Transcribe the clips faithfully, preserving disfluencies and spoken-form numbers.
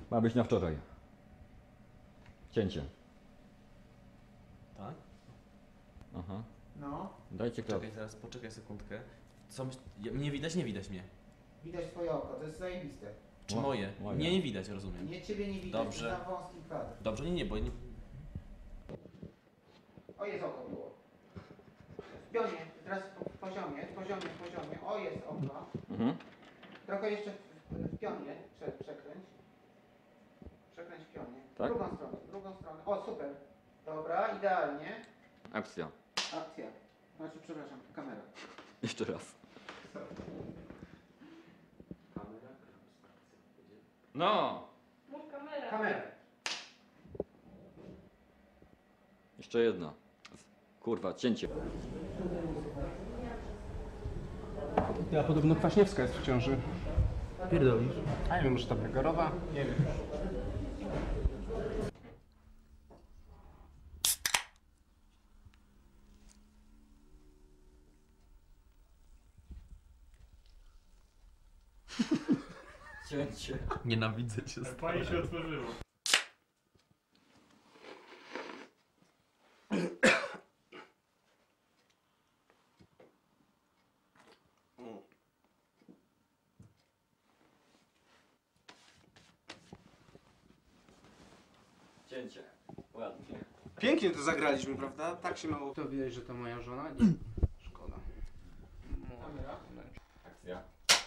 Ma być na wczoraj. Cięcie. Tak? Aha. No, Dajcie klatkę. Czekaj, teraz poczekaj sekundkę. Co myśl... ja- Mnie widać, nie widać mnie. widać twoje oko, to jest zajebiste. Czy Mo- moje? moje. Mnie nie widać, rozumiem. Nie, ciebie nie widać, Dobrze. za wąski kwadr. Dobrze, nie, nie, bo nie... O, jest oko było. W pionie, teraz w poziomie, w poziomie, w poziomie. O, jest oko. Mhm. Trochę jeszcze w, w pionie prze, przekręć. Przekręć w pionie. Tak? Drugą stronę, drugą stronę. O, super. Dobra, idealnie. Akcja. Akcja. Znaczy, przepraszam, kamera. Jeszcze raz. Kamera? No! Mów kamera. Kamera. Jeszcze jedna. Kurwa, cięcie. Ja podobno Kwaśniewska jest w ciąży. Pierdolisz. A nie wiem, może ta Begorowa? Nie wiem. Cięcie. Nienawidzę cię. Fajnie się otworzyło. Cięcie. Ładnie. Pięknie to zagraliśmy, prawda? Tak się mało... To widać, że to moja żona? Nie. Szkoda. Kamera. Akcja.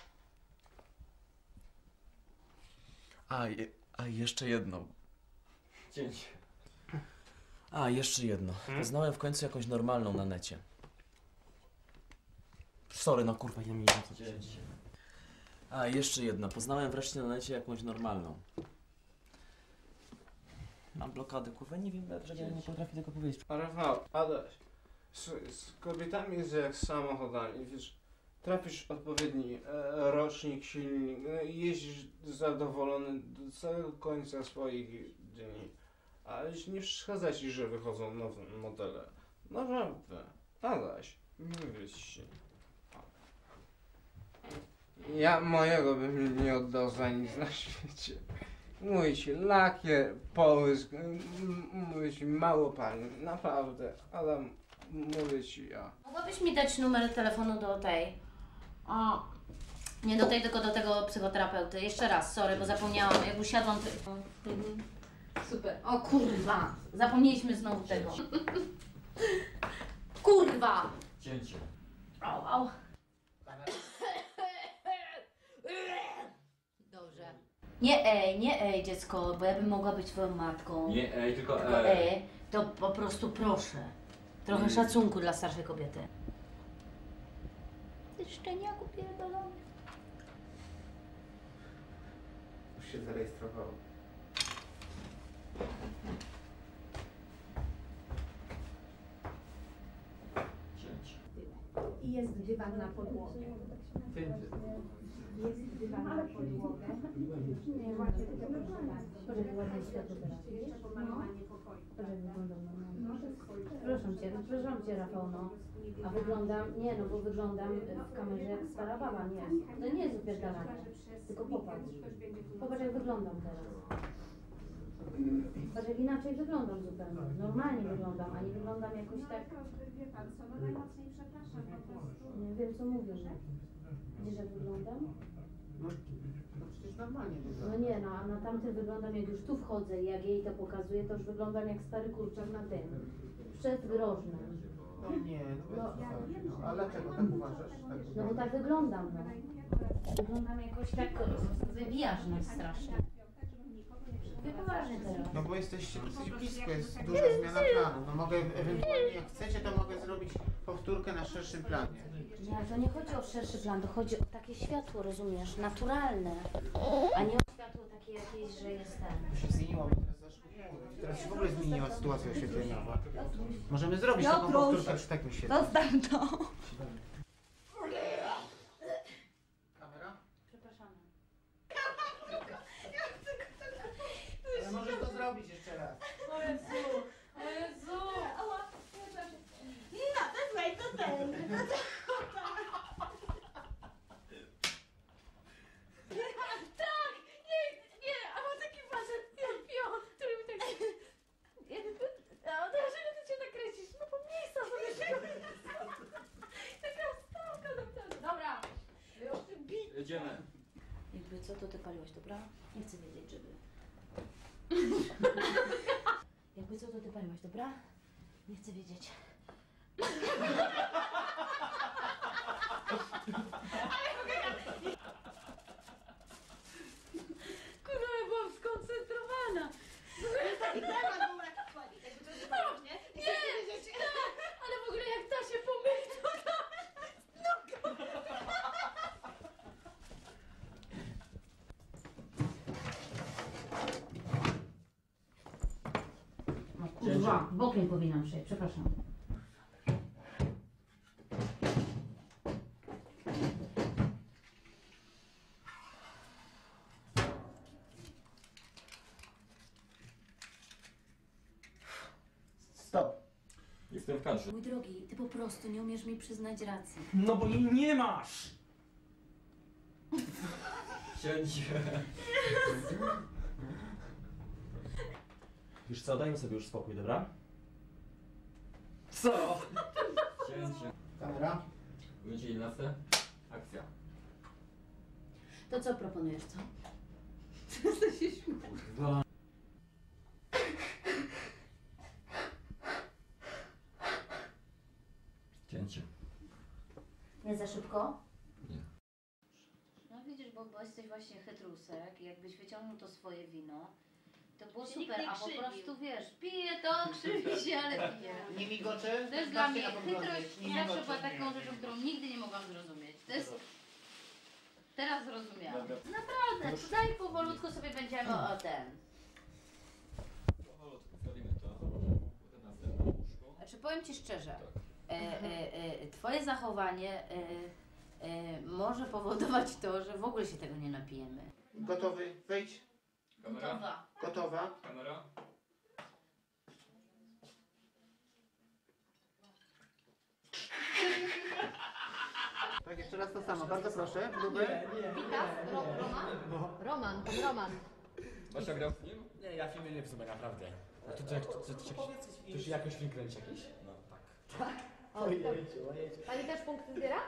A, je, a jeszcze jedno. Cięcie. A, jeszcze jedno. Poznałem w końcu jakąś normalną na necie. Sorry, no kurwa, ja mi nie to Cięcie. A, jeszcze jedno. Poznałem wreszcie na necie jakąś normalną. Mam blokadę, kurwa, nie wiem, dlaczego ja nie potrafię tego powiedzieć. A Rafał, Adaś, słuchaj, z kobietami jest jak z samochodami, wiesz, trafisz odpowiedni e, rocznik, silnik, no i jeździsz zadowolony do całego końca swoich dni, ale nie przeszkadza ci, że wychodzą nowe modele. Naprawdę, Adaś, mówię ci. Ja mojego bym nie oddał za nic na świecie. Mówię ci, lakier, połysk, m- m- mówię ci, mało pani, naprawdę, Adam, mówię ci ja. Mogłabyś mi dać numer telefonu do tej? O, nie do tej, tylko do tego psychoterapeuty. Jeszcze raz, sorry, bo zapomniałam. Jak usiadłam, to... Mhm. Super. O kurwa! Zapomnieliśmy znowu tego. Kurwa! Cięcie. Au, au. Dobrze. Nie ej, nie ej dziecko, bo ja bym mogła być twoją matką. Nie ej, tylko Tylko ej. ej, to po prostu proszę. Trochę szacunku dla starszej kobiety. Ty szczeniaku pierdolony. Już się zarejestrowało. Cięcie. I jest dywan na podłogę. Cięcie. Jest dywan na podłogę. Nie ma tego Żeby ładnie światło teraz. jeszcze pomalowanie pokoju. Żeby wyglądał normalnie. Przepraszam cię, przepraszam cię Rafał, no. A wyglądam, nie no, bo wyglądam w kamerze jak stara baba, nie. To nie jest upierdalanie. Tylko popatrz. Popatrz jak wyglądam teraz. Patrz jak inaczej wyglądam zupełnie. Normalnie wyglądam, a nie wyglądam jakoś tak... Wie pan co, no najmocniej przepraszam po prostu. Nie wiem co mówię. Widzisz jak wyglądam? No, no przecież normalnie No wygląda. nie no, a na tamtym wyglądam jak już tu wchodzę i jak jej to pokazuję, to już wyglądam jak stary kurczak na tym. Przed rożnem. No nie, no bez przesady, no. A dlaczego tak uważasz? Tak No bo tak wyglądam, no. Wyglądam jakoś tak wybijasz nas strasznie. Ty poważnie teraz. No bo jesteście dosyć blisko, jest duża zmiana planu. No mogę ewentualnie, jak chcecie, to mogę zrobić powtórkę na szerszym planie. Nie, to nie chodzi o szerszy plan, to chodzi o takie światło, rozumiesz, naturalne. A nie o światło takie jakieś, że jest ten. To się zmieniło, bo teraz zaszło. Teraz się w ogóle zmieniła sytuacja oświetleniowa. Możemy zrobić taką powtórkę przy takim świetle. Zostaw to. Kamera? Przepraszamy. Ale możesz to zrobić jeszcze raz. O Jezu, o Jezu. No, to wejdź do tego. Tak, nie, nie, a ma taki Jedziemy. Jakby co, to ty paliłaś, dobra? Nie chcę wiedzieć, żeby... Jakby co, to ty paliłaś, dobra? Nie chcę wiedzieć. Kurwa, ja byłam skoncentrowana. Nie, ale w ogóle jak ta się pomyli, to no kurwa, bokiem powinnam przejść, przepraszam. Stop. Jestem w kadrze. Mój drogi, ty po prostu nie umiesz mi przyznać racji. No bo jej nie masz! Cięcie. Wiesz co, dajmy sobie już spokój, dobra? Co? Cięcie. Kamera. Ujęcie jedenaste. Akcja. To co proponujesz, co? Przestań się śmiać. Kurwa. Cięcie. Nie za szybko? Nie. No widzisz, bo, bo jesteś właśnie chytrusek i jakbyś wyciągnął to swoje wino, to było Się super, nikt nie a po krzywił. prostu wiesz, pije to, krzywi się, ale pije. Nie migocze. To jest dla mnie, Patrzcie na chytrość podglądzie. Nie zawsze migocze. była taką rzeczą, którą nigdy nie mogłam zrozumieć. To jest... Teraz zrozumiałam. Naprawdę, to daj powolutku sobie będziemy o ten. Powolutku zrobimy to. Potem następne łóżko. Znaczy powiem Ci szczerze, Tak. e, e, e, Twoje zachowanie e, e, może powodować to, że w ogóle się tego nie napijemy. Gotowy? Wejdź. Kamera. Gotowa. Gotowa. Kamera. Tak, jeszcze raz to samo. Bardzo proszę. Gruby. Ro Roman? Roman, pan Roman. Basia gra w nim? Nie, ja filmy nie psuję, naprawdę. A tu, tu, tu, tu, tu, tu, tu się jakoś film kręci jakiś? No, tak. O, pani też punkty zbiera?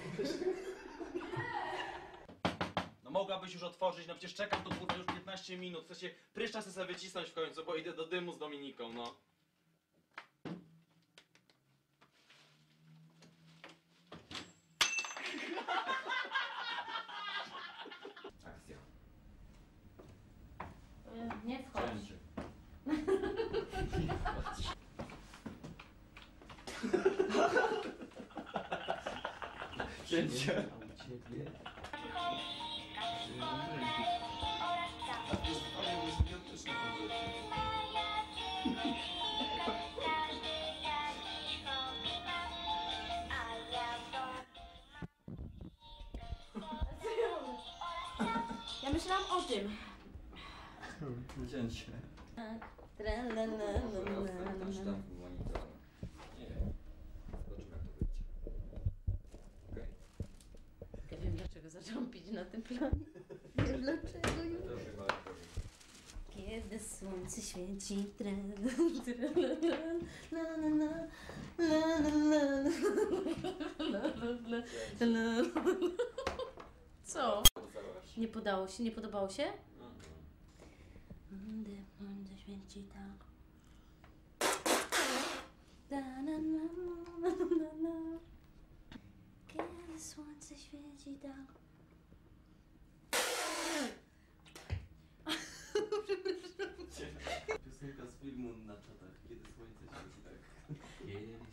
No mogłabyś już otworzyć, no przecież czekam tu kurwa już piętnaście minut. Chcę się pryszcza chcę sobie wycisnąć w końcu, bo idę do dymu z Dominiką, no. Akcja. E, Nie wchodź. Cięcie. Cięcie. Ja myślałam o tym. Cięcie. Ten sztab był monitorem. Nie wiem. Zobaczymy jak to wyjdzie. Okej. Ja wiem dlaczego zaczęłam pić na tym planie. Wiem dlaczego już. To chyba jak to Kiedy słońce świeci, tra, tra, la, la, la, la, la, la, la, la, la. Co? wydawałaś? Nie podało się? Nie podobało się? Mhm. Kiedy słońce świeci tak. Da, na, na, na, na, na. Kiedy słońce świeci tak. Piosenka z filmu na czatach, kiedy słońce świeci tak. Kiedy